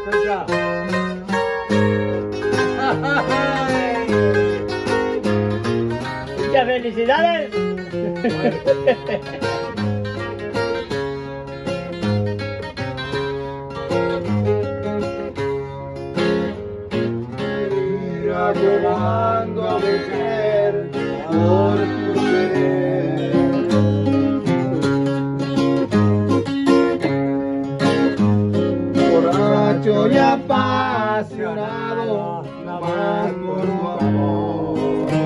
Contra. Muchas felicidades. Mira cómo ando a mujer por tu querer. Borracho y apasionado, más por tu amor.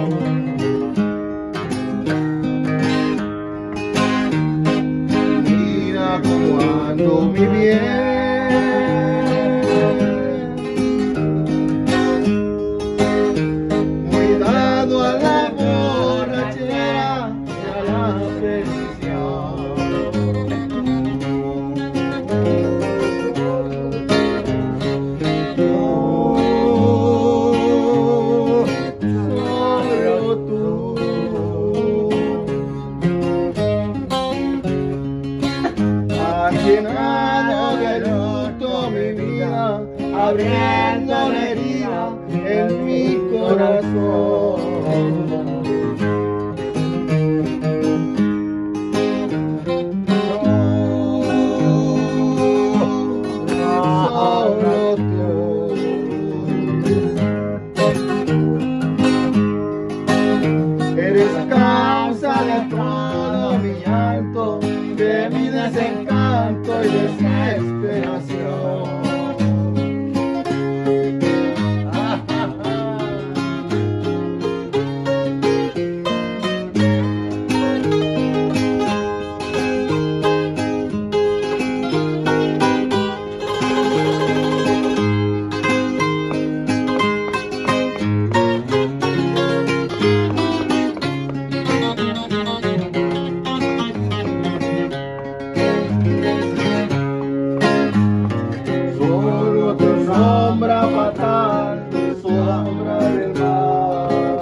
Mira cómo ando mi bien. Muy dado a la borrachera y a la perdición. Llenado de luto mi vida, abriendo una herida en mi corazón. Solo tú eres causa de todo mi llanto, de mi desencanto y desesperación. Sombra fatal, sombra del mal.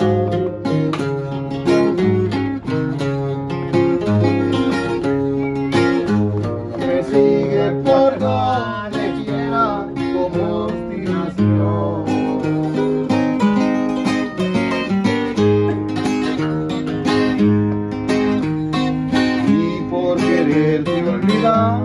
Me sigue por donde quiera como obstinación. Y por quererte olvidar,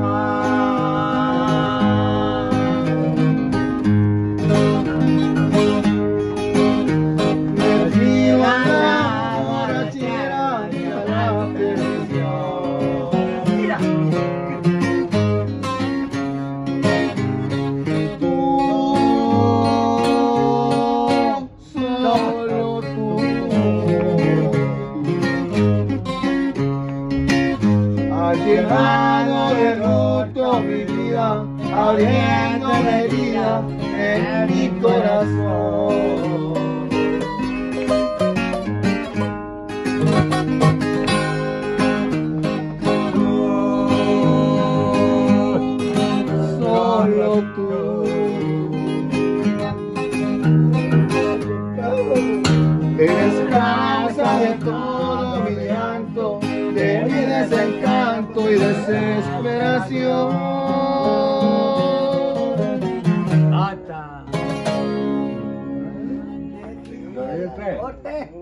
llenado de roto mi vida, abriendo una herida en mi corazón. Solo tú eres causa de todo mi llanto, de mi desencanto y desesperación. Hasta. Corte.